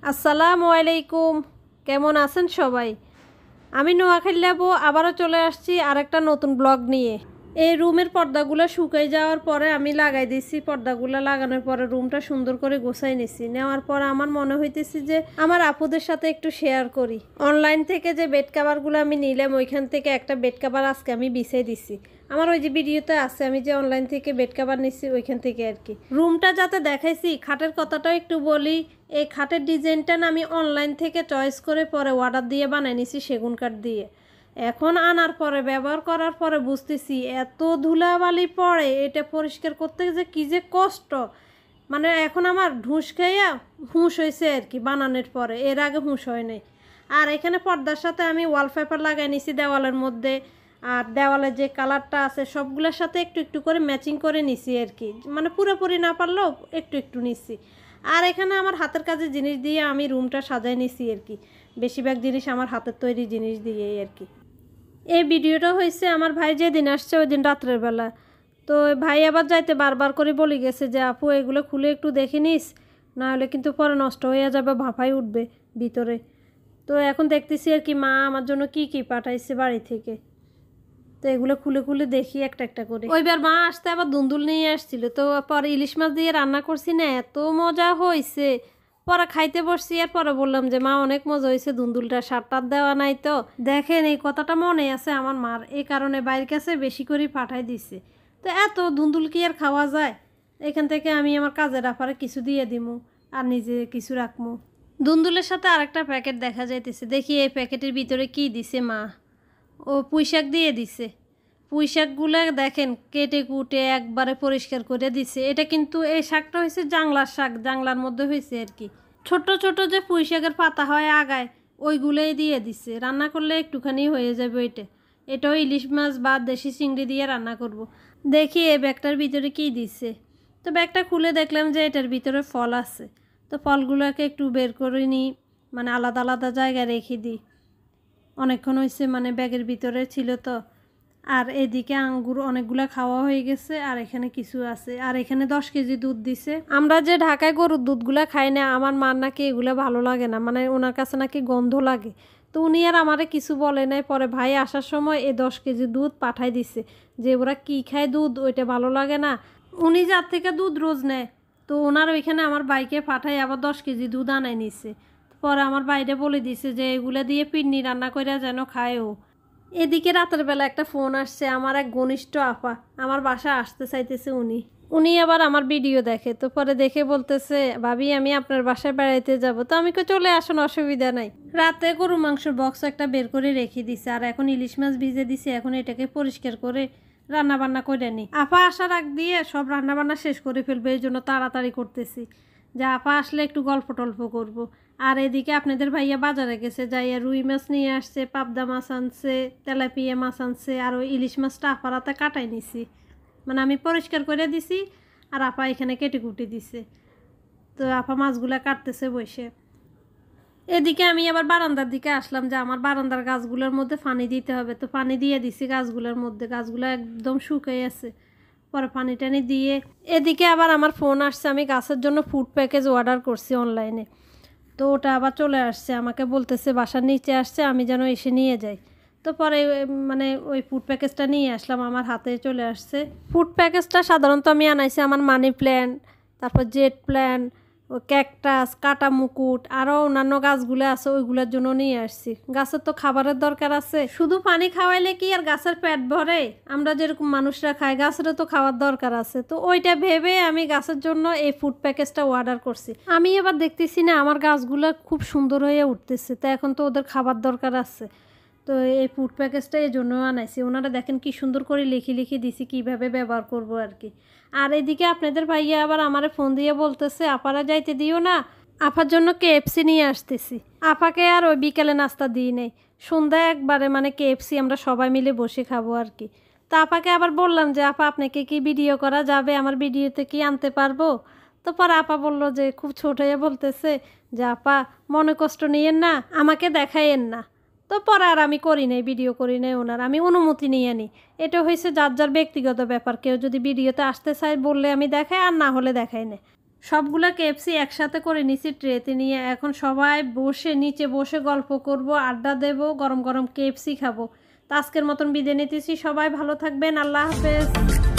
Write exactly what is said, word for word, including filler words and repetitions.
আসসালামু আলাইকুম, কেমন আছেন সবাই? আমি নোয়াখাইল্লা বউ আবারও চলে আসছি আরেকটা নতুন ব্লগ নিয়ে। এই রুমের পর্দাগুলো শুকাই যাওয়ার পরে আমি লাগাই দিয়েছি। পর্দাগুলো লাগানোর পরে রুমটা সুন্দর করে গোছাই নিছি। নেওয়ার পরে আমার মনে হইতেছি যে আমার আপুদের সাথে একটু শেয়ার করি। অনলাইন থেকে যে বেড কাভারগুলো আমি নিলাম ওইখান থেকে একটা বেড কাভার আজকে আমি বিছাই দিছি। আমার ওই যে ভিডিওতে আছে আমি যে অনলাইন থেকে বেড কাভার নিচ্ছি ওইখান থেকে আর কি। রুমটা যাতে দেখাইছি, খাটের কথাটাও একটু বলি। এই খাটের ডিজাইনটা না আমি অনলাইন থেকে চয়েস করে পরে অর্ডার দিয়ে বানিয়ে নিছি সেগুন কাঠ দিয়ে। এখন আনার পরে ব্যবহার করার পরে বুঝতেছি এত ধুলাবালি পড়ে, এটা পরিষ্কার করতে যে কী যে কষ্ট। মানে এখন আমার ঢুস খাইয়া হুঁশ হয়েছে আর কি বানানোর পরে, এর আগে হুঁশ হয় নাই। আর এখানে পর্দার সাথে আমি ওয়ালপেপার লাগাই নিছি দেওয়ালের মধ্যে। আর দেওয়ালে যে কালারটা আছে সবগুলোর সাথে একটু একটু করে ম্যাচিং করে নিছি আর কি, মানে পুরোপুরি না পারলেও একটু একটু নিছি। আর এখানে আমার হাতের কাজের জিনিস দিয়ে আমি রুমটা সাজাই নিছি আর কি। বেশিরভাগ জিনিস আমার হাতের তৈরি জিনিস দিয়েই আর কি। এই ভিডিওটা হয়েছে আমার ভাই যেদিন আসছে ওই দিন রাত্রের বেলা। তো ভাই আবার যাইতে বারবার করে বলে গেছে যে আপু এগুলো খুলে একটু দেখে নিস, নাহলে কিন্তু পরে নষ্ট হয়ে যাবে, ভাপাই উঠবে ভিতরে। তো এখন দেখতেছি আর কি মা আমার জন্য কি কি পাঠাইছে বাড়ি থেকে। তো এগুলো খুলে খুলে দেখি একটা একটা করে। ওইবার মা আসতে আবার দুন্দুল নিয়ে আসছিল, তো পরে ইলিশ মাছ দিয়ে রান্না করছি না, এত মজা হয়েছে। পরে খাইতে বসছি আর পরে বললাম যে মা অনেক মজা হয়েছে, দুন্দুলটা সারটার দেওয়া নাই তো। দেখেন এই কথাটা মনে আছে আমার মার, এই কারণে বাইরের কাছে বেশি করে পাঠাই দিছে। তো এত দুন্দুল কি আর খাওয়া যায়? এখান থেকে আমি আমার কাজের আপারে কিছু দিয়ে দিমু আর নিজে কিছু রাখমু। দুন্দুলের সাথে আরেকটা প্যাকেট দেখা যাইতেছে, দেখি এই প্যাকেটের ভিতরে কি দিছে মা। ও পুঁই শাক দিয়ে দিছে। পুঁই শাকগুলো দেখেন কেটে কুটে একবারে পরিষ্কার করে দিছে। এটা কিন্তু এই শাকটা হয়েছে জাংলার শাক, জাংলার মধ্যে হয়েছে আর কি। ছোট ছোট যে পুঁই শাকের পাতা হয় আগায় ওইগুলোই দিয়ে দিছে। রান্না করলে একটুখানি হয়ে যাবে ওইটা। এটাও ইলিশ মাছ বা দেশি চিংড়ি দিয়ে রান্না করব। দেখি এই ব্যাগটার ভিতরে কি দিছে। তো ব্যাগটা খুলে দেখলাম যে এটার ভিতরে ফল আছে। তো ফলগুলোকে একটু বের করে নিই, মানে আলাদা আলাদা জায়গায় রেখে দিই। অনেকক্ষণ হয়েছে মানে ব্যাগের ভিতরে ছিল তো। আর এদিকে আঙ্গুর অনেকগুলো খাওয়া হয়ে গেছে, আর এখানে কিছু আছে। আর এখানে দশ কেজি দুধ দিছে। আমরা যে ঢাকায় গরুর দুধগুলো খাই না, আমার মার নাকি এগুলো ভালো লাগে না, মানে ওনার কাছে নাকি গন্ধ লাগে। তো উনি আর আমারে কিছু বলে নাই। পরে ভাই আসার সময় এই দশ কেজি দুধ পাঠাই দিছে, যে ওরা কী খায় দুধ ওইটা ভালো লাগে না। উনি যার থেকে দুধ রোজ নেয়, তো ওনার ওইখানে আমার বাইকে পাঠাই আবার দশ কেজি দুধ আনাই নিছে। পরে আমার বাইরে বলে দিছে যে এগুলো দিয়ে পিন্নি রান্না করে যেন খায় ও। এদিকে রাতের বেলা একটা ফোন আসছে, আমার এক ঘনিষ্ঠ আপা আমার বাসা আসতে চাইতেছে। উনি উনি আবার আমার ভিডিও দেখে। তো পরে দেখে বলতেছে ভাবি আমি আপনার বাসায় বেড়াইতে যাব। তো আমি কো চলে আসুন, অসুবিধা নাই। রাতে গরু মাংসের বক্স একটা বের করে রেখে দিছে, আর এখন ইলিশ মাছ ভিজে দিছে। এখন এটাকে পরিষ্কার করে রান্না বান্না করে নি। আপা আসার আগ দিয়ে সব রান্না বান্না শেষ করে ফেলবে, এই জন্য তাড়াতাড়ি করতেছি যে আপা আসলে একটু গল্প টল্প করবো। আর এদিকে আপনাদের ভাইয়া বাজারে গেছে, যাইয়া রুই মাছ নিয়ে আসছে, পাবদা মাছ আনছে, তেলাপিয়া মাছ আনছে, আর ওই ইলিশ মাছটা আপার হাতে কাটাই নিছি, মানে আমি পরিষ্কার করে দিছি আর আপা এখানে কেটে কুটে দিছে। তো আপা মাছগুলা কাটতেছে বসে। এদিকে আমি আবার বারান্দার দিকে আসলাম যে আমার বারান্দার গাছগুলোর মধ্যে পানি দিতে হবে। তো পানি দিয়ে দিছি গাছগুলোর মধ্যে, গাছগুলো একদম শুকিয়ে আছে। পরে পানি টানি দিয়ে এদিকে আবার আমার ফোন আসছে, আমি গাছের জন্য ফুড প্যাকেজ অর্ডার করছি অনলাইনে। তো ওটা আবার চলে আসছে, আমাকে বলতেছে বাসার নিচে আসছে, আমি যেন এসে নিয়ে যাই। তো পরে মানে ওই ফুড প্যাকেজটা নিয়ে আসলাম, আমার হাতে চলে আসছে। ফুড প্যাকেজটা সাধারণত আমি আনাইছি আমার মানি প্ল্যান্ট, তারপর জেট প্ল্যান্ট, ও ক্যাকটাস, কাটা মুকুট, আরও অন্যান্য গাছগুলো আছে ওইগুলোর জন্য নিয়ে আসছি। গাছের তো খাবারের দরকার আছে, শুধু পানি খাওয়াইলে কি আর গাছের পেট ভরে? আমরা যেরকম মানুষরা খাই, গাছেরও তো খাওয়ার দরকার আছে। তো ওইটা ভেবে আমি গাছের জন্য এই ফুড প্যাকেজটা অর্ডার করছি। আমি এবার দেখতেছি না আমার গাছগুলো খুব সুন্দর হয়ে উঠতেছে, তো এখন তো ওদের খাবার দরকার আছে। তো এই ফুড প্যাকেজটা এই জন্য আনাইছি। ওনারা দেখেন কি সুন্দর করে লিখে লিখে দিছি কীভাবে ব্যবহার করব আর কি। আর এদিকে আপনাদের ভাইয়া আবার আমারে ফোন দিয়ে বলতেছে আপারা যাইতে দিও না, আপার জন্য কেএফসি নিয়ে আসতেছি। আপাকে আর ওই বিকেলে নাস্তা দিই নেই, সন্ধ্যায় একবারে মানে কেএফসি আমরা সবাই মিলে বসে খাবো আর কি। তো আপাকে আবার বললাম যে আপা আপনাকে কি ভিডিও করা যাবে, আমার ভিডিওতে কি আনতে পারবো? তো পরে আপা বলল যে খুব ছোট হয়ে বলতেছে যে আপা মনে কষ্ট নিয়েন না, আমাকে দেখাইয়েন না। তো পরে আর আমি করি নাই, ভিডিও করি নাই ওনার, আমি অনুমতি নিয়ে নিই। এটা হয়েছে যার যার ব্যক্তিগত ব্যাপার, কেউ যদি ভিডিওতে আসতে চায় বললে আমি দেখাই, আর না হলে দেখাই না। সবগুলা কেএফসি একসাথে করে নিছি ট্রেতে নিয়ে। এখন সবাই বসে নিচে বসে গল্প করব, আড্ডা দেব, গরম গরম কেএফসি খাবো। তো আজকের মতন বিদায় নিতেছি। সবাই ভালো থাকবেন। আল্লাহ হাফেজ।